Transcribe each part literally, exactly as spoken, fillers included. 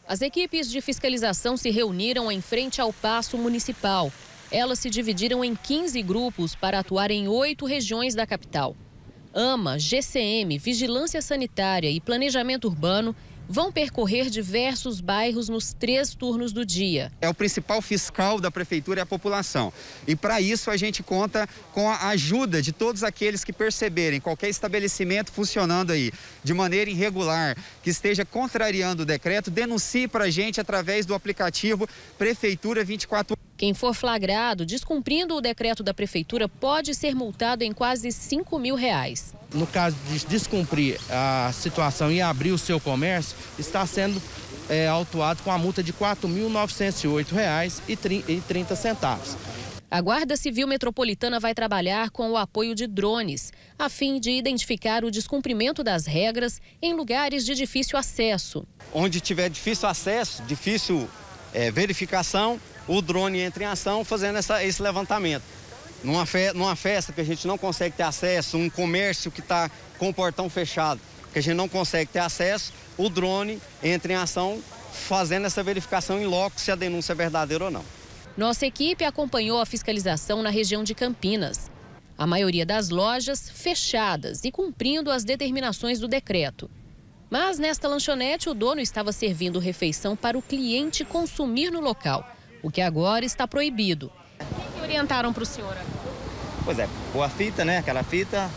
As equipes de fiscalização se reuniram em frente ao Paço Municipal. Elas se dividiram em quinze grupos para atuar em oito regiões da capital. AMA, G C M, Vigilância Sanitária e Planejamento Urbano vão percorrer diversos bairros nos três turnos do dia. É o principal fiscal da prefeitura é a população. E para isso a gente conta com a ajuda de todos aqueles que perceberem qualquer estabelecimento funcionando aí de maneira irregular, que esteja contrariando o decreto, denuncie para a gente através do aplicativo Prefeitura vinte e quatro horas. Quem for flagrado descumprindo o decreto da prefeitura pode ser multado em quase cinco mil reais. No caso de descumprir a situação e abrir o seu comércio, está sendo é, autuado com a multa de quatro mil novecentos e oito reais e trinta centavos. A Guarda Civil Metropolitana vai trabalhar com o apoio de drones, a fim de identificar o descumprimento das regras em lugares de difícil acesso. Onde tiver difícil acesso, difícil é, verificação, o drone entra em ação fazendo essa, esse levantamento. Numa, fe, numa festa que a gente não consegue ter acesso, um comércio que está com o portão fechado, que a gente não consegue ter acesso, o drone entra em ação fazendo essa verificação em loco se a denúncia é verdadeira ou não. Nossa equipe acompanhou a fiscalização na região de Campinas. A maioria das lojas fechadas e cumprindo as determinações do decreto. Mas nesta lanchonete o dono estava servindo refeição para o cliente consumir no local, o que agora está proibido. O que orientaram para o senhor? Pois é, pôr a fita, né? Aquela fita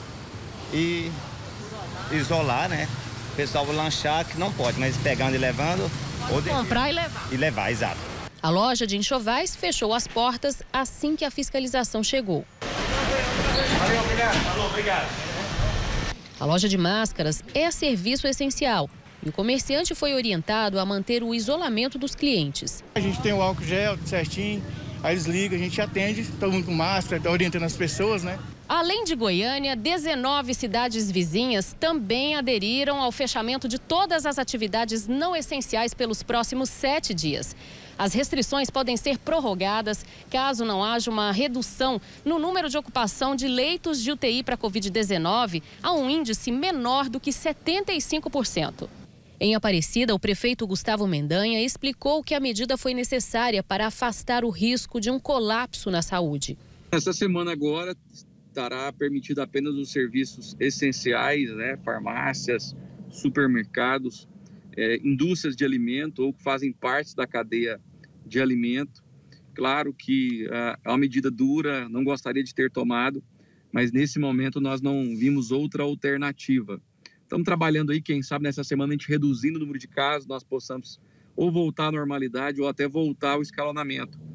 e isolar, isolar né? O pessoal vai lanchar que não pode, mas pegando e levando. Pode ou comprar de... e levar. E levar, exato. A loja de enxovais fechou as portas assim que a fiscalização chegou. Valeu, obrigado. Falou, obrigado. A loja de máscaras é serviço essencial e o comerciante foi orientado a manter o isolamento dos clientes. A gente tem o álcool gel certinho, aí eles ligam, a gente atende, todo mundo com máscara, tá orientando as pessoas, né? Além de Goiânia, dezenove cidades vizinhas também aderiram ao fechamento de todas as atividades não essenciais pelos próximos sete dias. As restrições podem ser prorrogadas caso não haja uma redução no número de ocupação de leitos de U T I para covid dezenove a um índice menor do que setenta e cinco por cento. Em Aparecida, o prefeito Gustavo Mendanha explicou que a medida foi necessária para afastar o risco de um colapso na saúde. Essa semana agora estará permitido apenas os serviços essenciais, né? Farmácias, supermercados, é, indústrias de alimento ou que fazem parte da cadeia de alimento. Claro que ah, é uma medida dura, não gostaria de ter tomado, mas nesse momento nós não vimos outra alternativa. Estamos trabalhando aí, quem sabe nessa semana a gente reduzindo o número de casos, nós possamos ou voltar à normalidade ou até voltar ao escalonamento.